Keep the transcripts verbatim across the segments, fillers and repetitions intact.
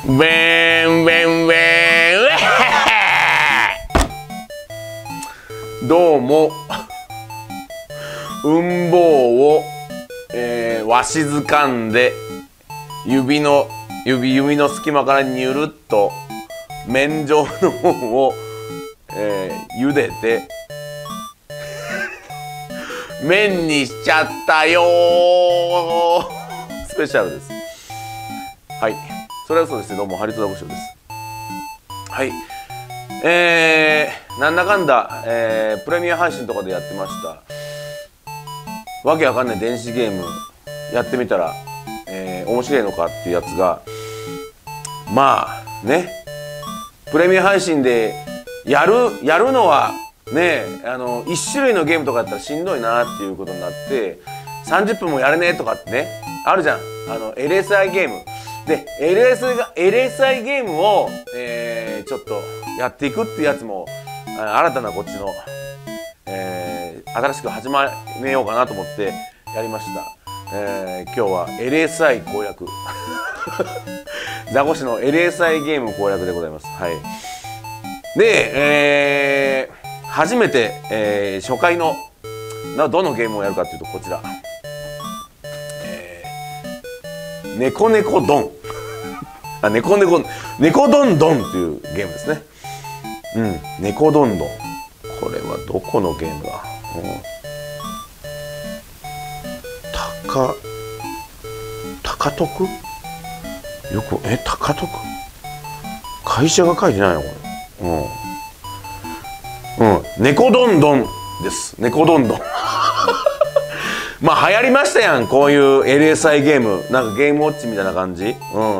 ウェンウェンウェンどうもうん棒を、えー、わしづかんで指の指指の隙間からにゅるっと麺状の方を、えー、茹でて麺にしちゃったよースペシャルです。はい、それはそうですね。どうもハリトラ部長です。はい、えー、なんだかんだ、えー、プレミア配信とかでやってましたわけわかんない電子ゲームやってみたら、えー、面白いのかっていうやつが、まあね、プレミア配信でやるやるのはね、あのいち種類のゲームとかやったらしんどいなっていうことになって、さんじゅっぷんもやれねえとかってねあるじゃん。あの エルエスアイ ゲームで エルエス が エルエスアイ ゲームを、えー、ちょっとやっていくっていうやつも新たなこっちの、えー、新しく始めようかなと思ってやりました。えー、今日は エルエスアイ 攻略ザコシの エルエスアイ ゲーム攻略でございます。はい。で、えー、初めて、えー、初回のどのゲームをやるかというとこちら、えー、猫猫ドンあ、猫猫猫ドンドンっていうゲームですね。うん、猫ドンドン、これはどこのゲームだ。うん、高高徳よくえ高徳会社が書いてないのこれ。うん、うん、猫ドンドンです。猫ドンドンまあ流行りましたやん、こういう エルエスアイ ゲーム。なんかゲームウォッチみたいな感じ。うん、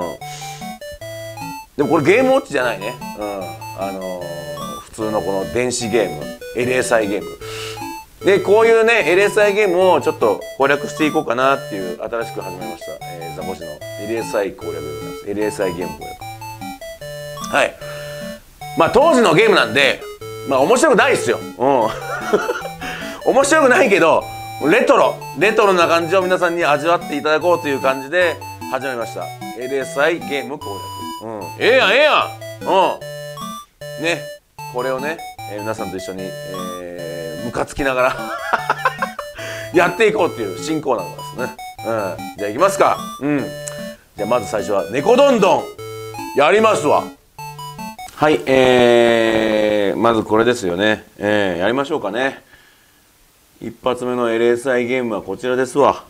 でもこれゲームウォッチじゃないね。うん、あのー、普通のこの電子ゲーム エルエスアイ ゲームで、こういうね エルエスアイ ゲームをちょっと攻略していこうかなっていう、新しく始めました、えー、ザコシの エルエスアイ 攻略でございます。 エルエスアイ ゲーム攻略。はい。まあ当時のゲームなんで、まあ面白くないですよ。うん面白くないけどレトロレトロな感じを皆さんに味わっていただこうという感じで始めました エルエスアイ ゲーム攻略。うん、ええやんええやん。うんね、これをね、えー、皆さんと一緒に、えー、ムカつきながらやっていこうっていう新コーナーですね。うん、じゃあいきますか。うん、じゃあまず最初は猫どんどんやりますわ。はい、えー、まずこれですよね。えー、やりましょうかね。一発目の エルエスアイ ゲームはこちらですわ。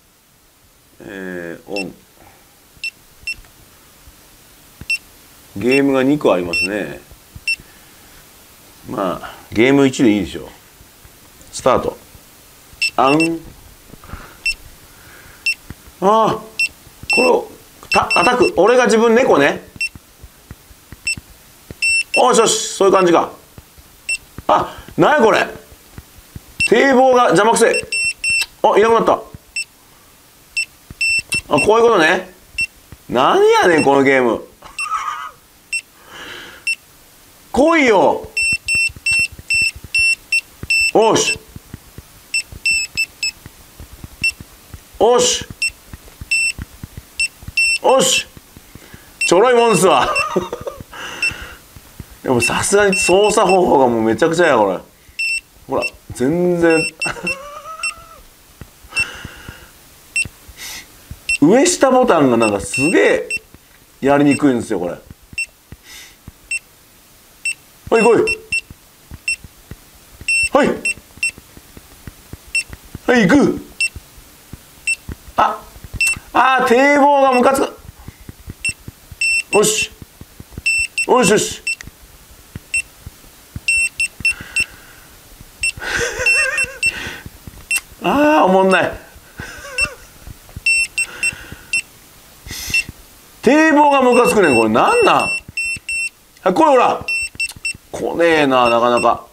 えー、オン。ゲームがにこありますね。まあゲームいちでいいでしょう。スタート。あん。ああ、これをた叩く。俺が自分猫ね。よしよし、そういう感じか。あ、なにこれ。堤防が邪魔くせえ。あ、いなくなった。あ、こういうことね。何やねんこのゲーム来いよ。おしおしおし、ちょろいもんですわでもさすがに操作方法がもうめちゃくちゃやこれ。ほら全然上下ボタンがなんかすげえやりにくいんですよこれ。はい来い。はいはい行く。ああー、堤防がムカつく。よしよしよしああおもんない。堤防がムカつくねんこれ。なんなん。あ、これほら来ねえな、なかなか。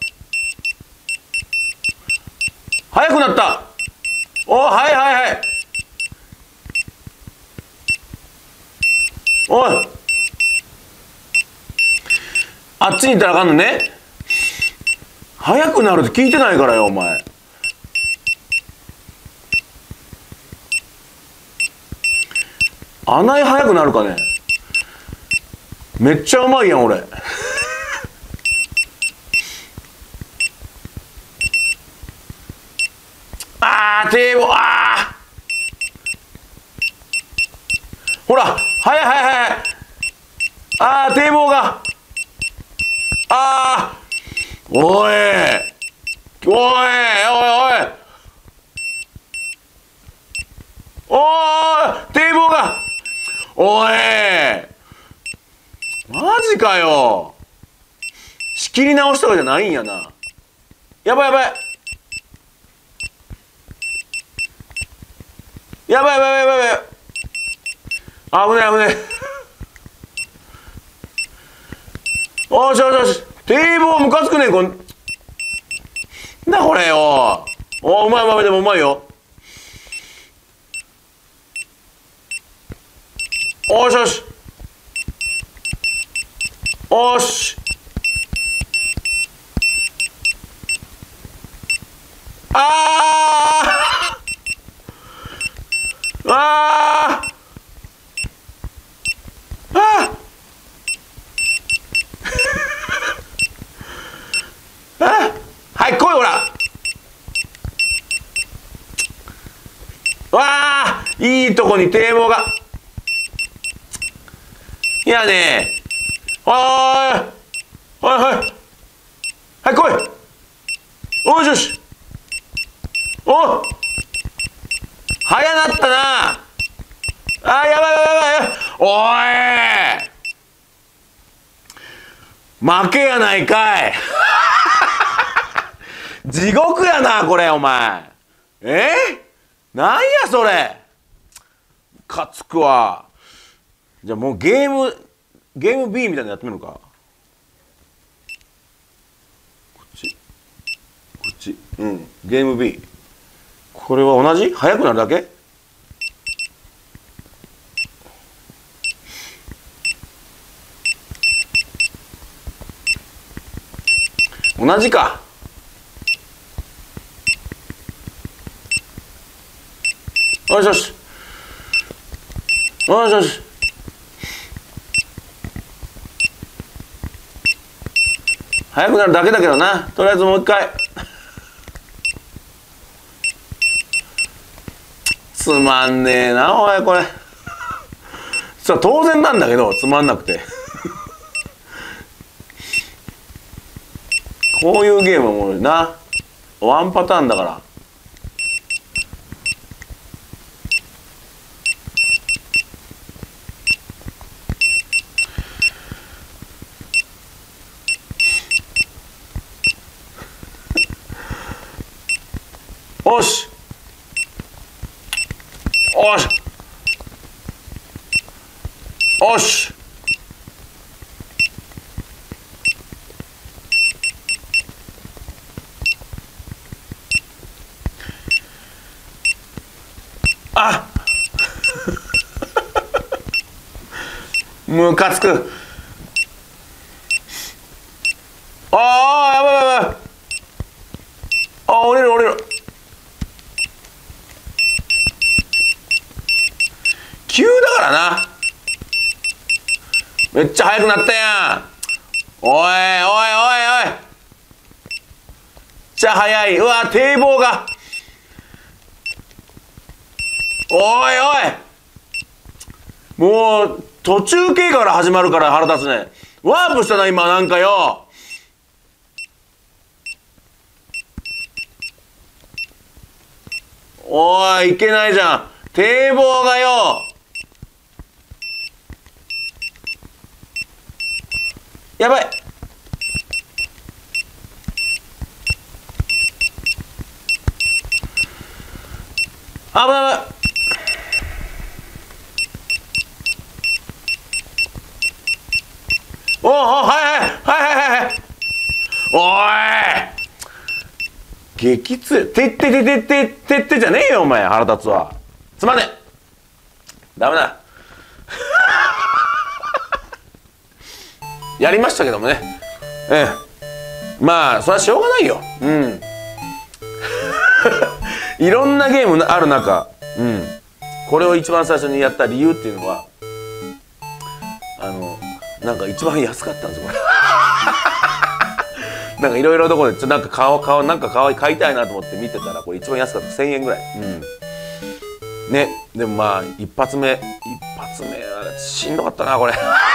速くなった。お、はいはいはい。おい、あっちに行ったらあかんのね。速くなるって聞いてないからよお前。あんなに速くなるかね。 めっちゃうまいやん俺。あー堤防、あーほら、はいはいはい。あー堤防が、あーおいおいおいおいおー堤防が、おいマジかよ。仕切り直しとかじゃないんやな。やばいやばいやばいやばいやばいやばい、危ない危ない。おしよしよし、堤防ムカつくねんこんなんだこれよ。おうまいうまい、でもうまいよ。おしよしおし、あーあーああはい来いほら。わあいいとこに堤防が。いやねー、はーいはいはいはい来い。おいしよし、お早なったな。あーやばいやばいやばい、おい負けやないかい。地獄やなこれお前。えー、なんやそれ。ムカつくわ。じゃあもうゲームゲーム B みたいなのやってみるのか。こっちこっち、うんゲーム B。 これは同じ速くなるだけ。同じか。よしよしよしよし、速くなるだけだけどな。とりあえずもう一回。つまんねえなおいこれ。そ当然なんだけどつまんなくて。こういうゲームもなワンパターンだから。おしおしおし、あムカつく。ああやばいやばい、あ降りる降りる。急だからな。めっちゃ速くなったやん。おいおいおいおい、めっちゃ速い。うわ堤防が、おいおいもう途中経過から始まるから腹立つね。ワープしたな今なんかよ。おいいけないじゃん堤防がよ。やばい、危ない危ない。おおはいはいはいはいはい。おい激つい。てってててててってじゃねえよお前。腹立つわ。つまんねえ。ダメだ。やりましたけどもね。ええまあそれはしょうがないよ。うんいろんなゲームある中、うん、これを一番最初にやった理由っていうのはあのなんか一番安かったんですよこれなんかいろいろどこでちょなんか顔顔なんか顔買いたいなと思って見てたらこれ一番安かったせんえんぐらい、うん、ね。でもまあ一発目一発目はしんどかったなこれ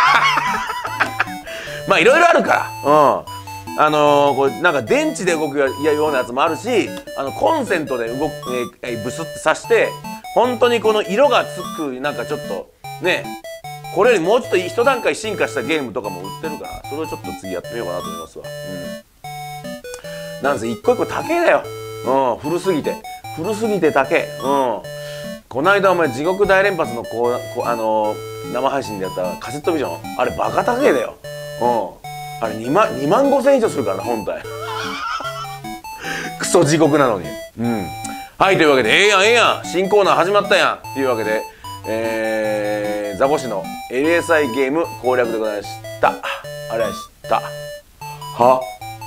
まあいろいろあるから、うん、あのー、これなんか電池で動くようなやつもあるし、あのコンセントで動く、えー、ブスって挿して本当にこの色がつくなんかちょっとね、これよりもうちょっと一段階進化したゲームとかも売ってるから、それをちょっと次やってみようかなと思いますわ。うん、なんせ一個一個高えだよ、うん、古すぎて古すぎて高え。うん、この間お前地獄大連発のこうこうあのー、生配信でやったカセットビジョン、あれバカ高えだよ。うん、あれにまんにまんごせん以上するからな本体クソ地獄なのに。うん、はい、というわけでええやんええやん新コーナー始まったやんっていうわけで、えー、ザコシの エルエスアイ ゲーム攻略でございました。あれでしたは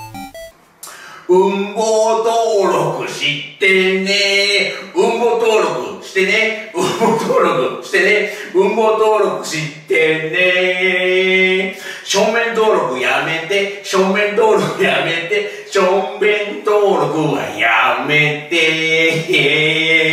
運棒登録してね。運棒登録してね。運棒登録してね。運棒登録してね。正面登録やめて。正面登録やめて。正面登録はやめて。